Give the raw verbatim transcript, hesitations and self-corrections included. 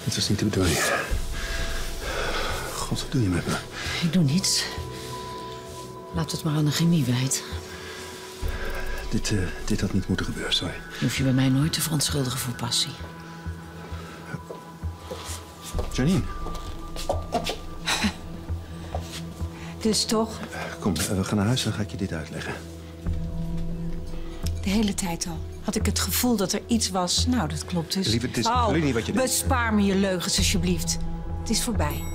Dit was niet de bedoeling. God, wat doe je met me? Ik doe niets. Laat het maar aan de chemie wijten. Dit, uh, dit had niet moeten gebeuren, sorry. Je hoeft je bij mij nooit te verontschuldigen voor passie. Janine. Dus toch? Kom, we gaan naar huis en dan ga ik je dit uitleggen. De hele tijd al had ik het gevoel dat er iets was. Nou, dat klopt dus. Lieve, het is oh, niet wat je denkt. Bespaar me je leugens, alsjeblieft. Het is voorbij.